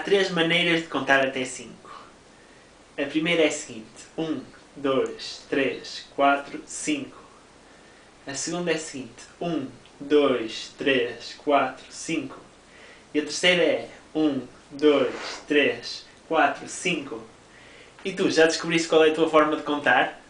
três maneiras de contar até 5. A primeira é a seguinte: 1, 2, 3, 4, 5. A segunda é a seguinte: 1, 2, 3, 4, 5. E a terceira é 1, 2, 3, 4, 5. E tu, já descobriste qual é a tua forma de contar?